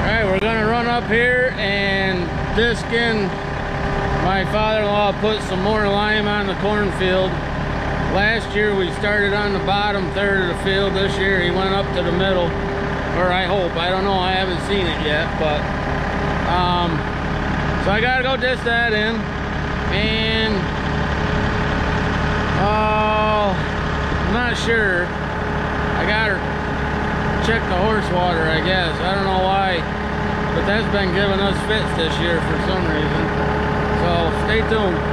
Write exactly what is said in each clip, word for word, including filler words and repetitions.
Alright, we're gonna run up here and disc in. My father-in-law put some more lime on the cornfield. Last year we started on the bottom third of the field. This year he went up to the middle. Or I hope, I don't know, I haven't seen it yet, but um, so I gotta go disc that in. And oh, I'm not sure. I gotta check the horse water, I guess. I don't know why, but that's been giving us fits this year for some reason. So stay tuned.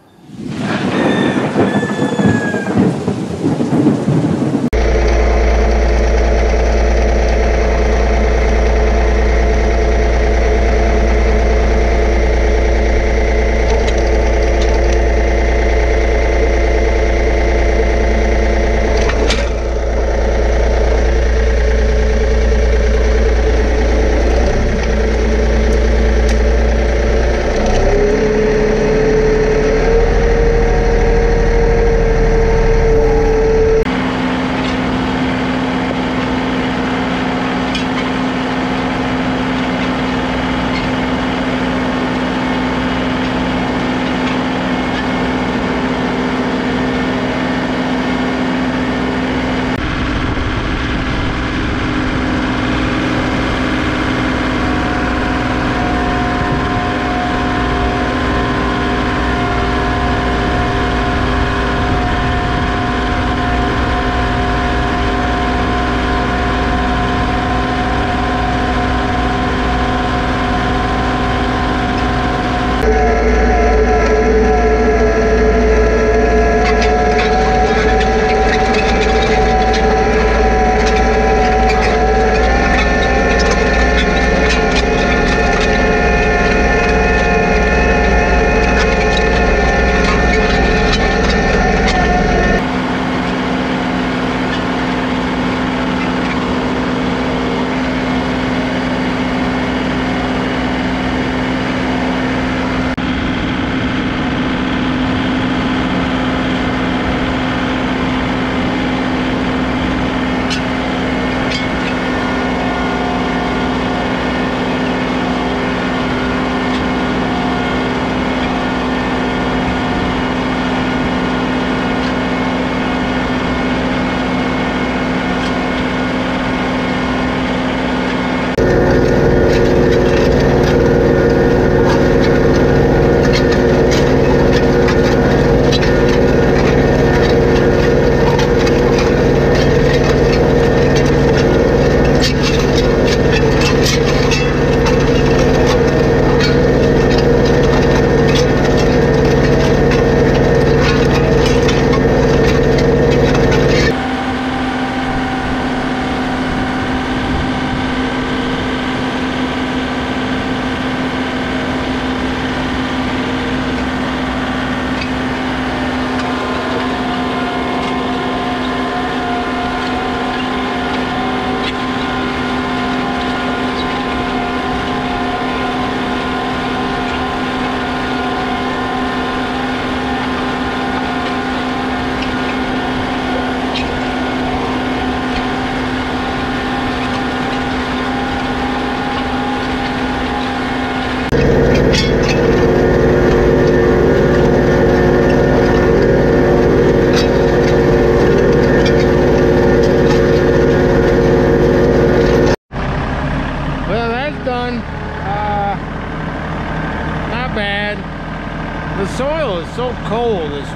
The soil is so cold. It's,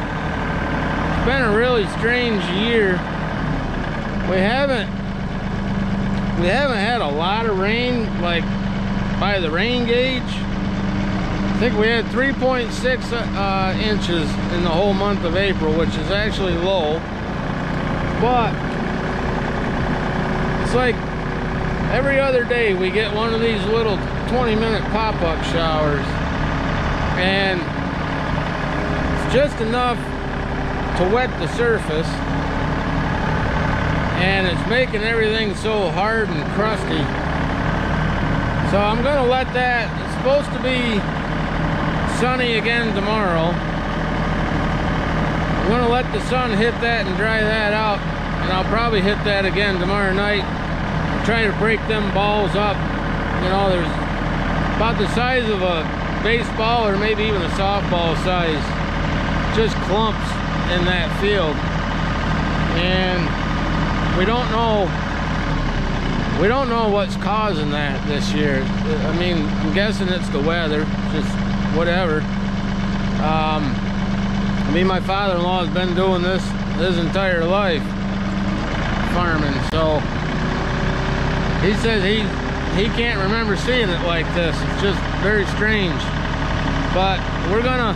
it's been a really strange year. We haven't we haven't had a lot of rain, like by the rain gauge. I think we had three point six uh, inches in the whole month of April, which is actually low. But it's like every other day we get one of these little twenty minute pop-up showers, and it's just enough to wet the surface, and it's making everything so hard and crusty. So I'm gonna let that, it's supposed to be sunny again tomorrow. I'm gonna let the sun hit that and dry that out, and I'll probably hit that again tomorrow night. I'm trying to break them balls up you know, there's about the size of a baseball or maybe even a softball size, just clumps in that field. And we don't know, we don't know what's causing that this year. I mean, I'm guessing it's the weather, just whatever. Um, I mean, my father-in-law has been doing this his entire life, farming, so he says he he can't remember seeing it like this. It's just very strange. But we're gonna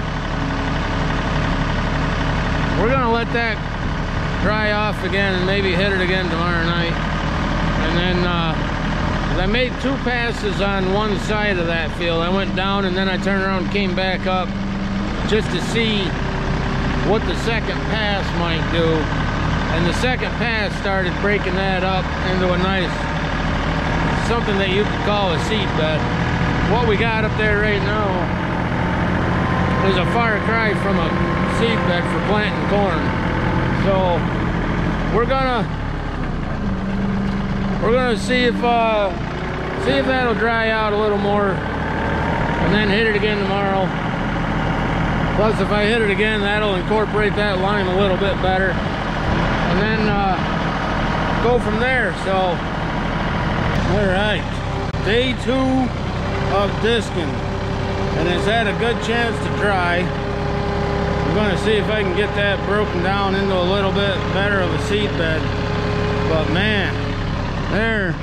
we're gonna let that dry off again and maybe hit it again tomorrow night. And then uh, I made two passes on one side of that field. I went down and then I turned around and came back up just to see what the second pass might do. And the second pass started breaking that up into a nice, something that you could call a seed bed. What we got up there right now is a far cry from a seed bed for planting corn. So we're gonna we're gonna see if uh, see if that'll dry out a little more, and then hit it again tomorrow. Plus, if I hit it again, that'll incorporate that lime a little bit better, and then uh, go from there. So, all right, day two of disking, and it's had a good chance to dry. I'm going to see if I can get that broken down into a little bit better of a seed bed. But man, there,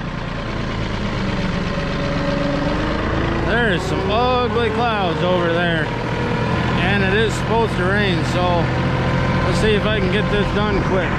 there is some ugly clouds over there. And it is supposed to rain, so let's see if I can get this done quick.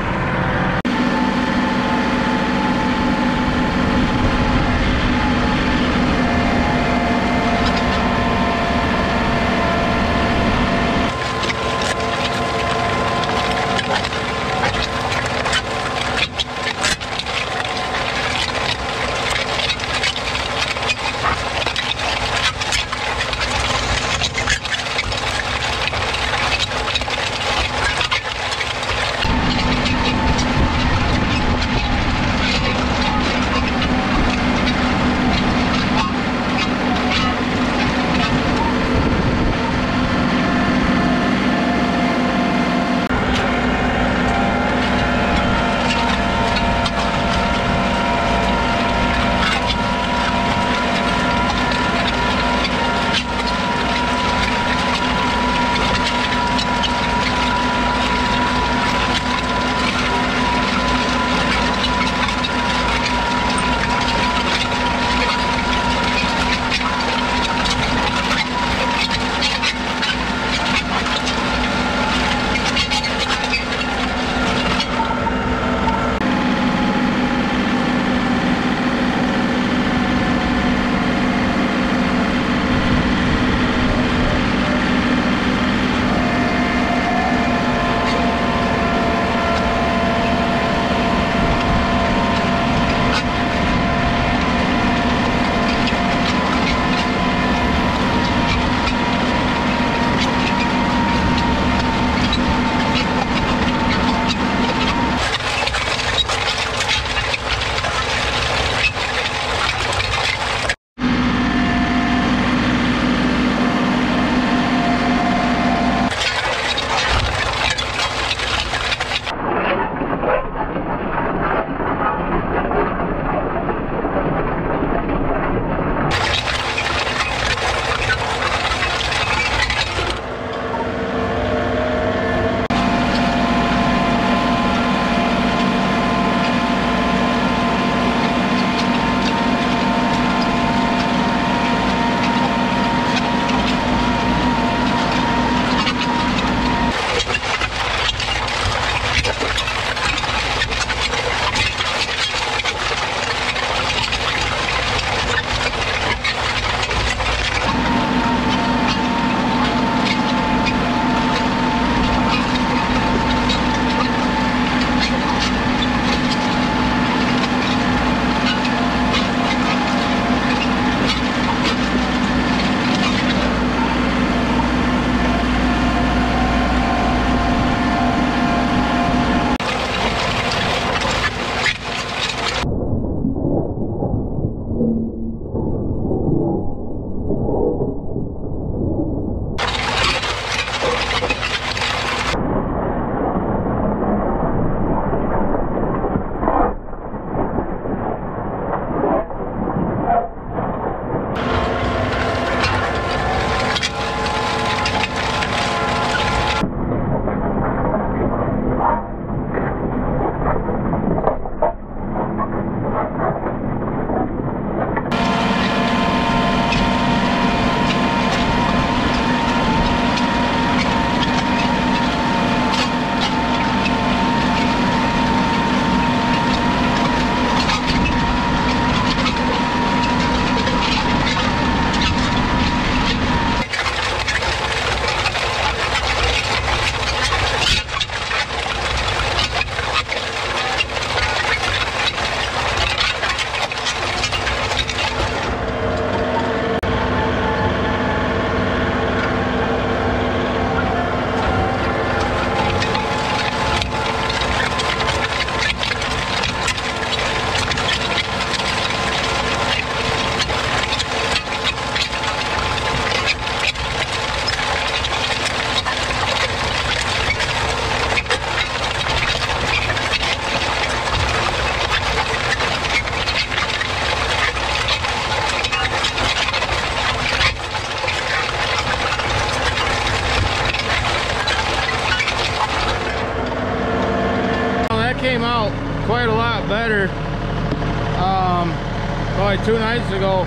probably two nights ago.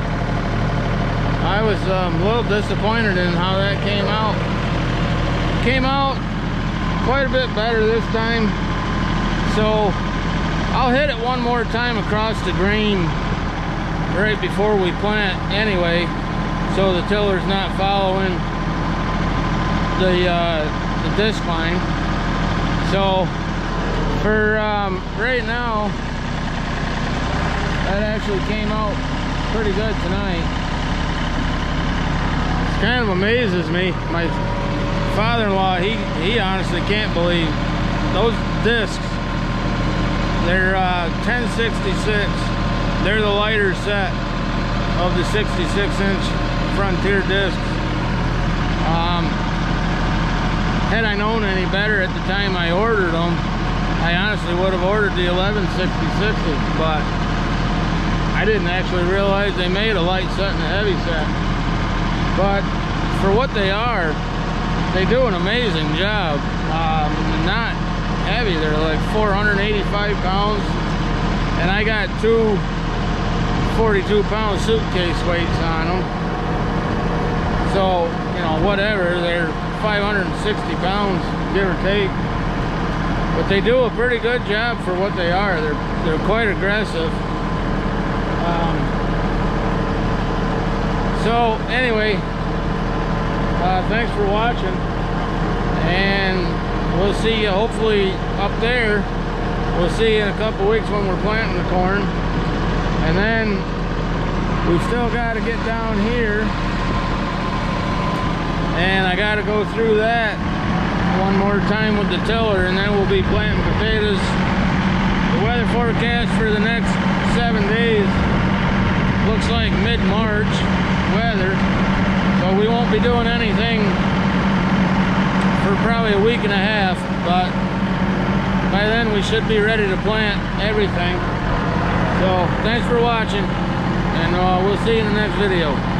I was um, a little disappointed in how that came out. Came out quite a bit better this time. So I'll hit it one more time across the green right before we plant anyway, so the tiller's not following the, uh, the disc line. So for um, right now, that actually came out pretty good tonight. It kind of amazes me. My father-in-law, he, he honestly can't believe those discs. They're uh, ten sixty-six. They're the lighter set of the sixty-six inch Frontier discs. Um, had I known any better at the time I ordered them, I honestly would have ordered the eleven sixty sixty, but I didn't actually realize they made a light set and a heavy set. But for what they are, they do an amazing job. Um, not heavy, they're like four hundred eighty-five pounds, and I got two forty-two pound suitcase weights on them. So, you know, whatever, they're five hundred sixty pounds, give or take. But they do a pretty good job for what they are. They're, they're quite aggressive. Um, so anyway, uh, thanks for watching, and we'll see you hopefully up there. We'll see you in a couple weeks when we're planting the corn, and then we've still got to get down here, and I got to go through that one more time with the tiller, and then we'll be planting potatoes. The weather forecast for the next seven days looks like mid-March weather, so we won't be doing anything for probably a week and a half, but by then we should be ready to plant everything. So thanks for watching, and uh, we'll see you in the next video.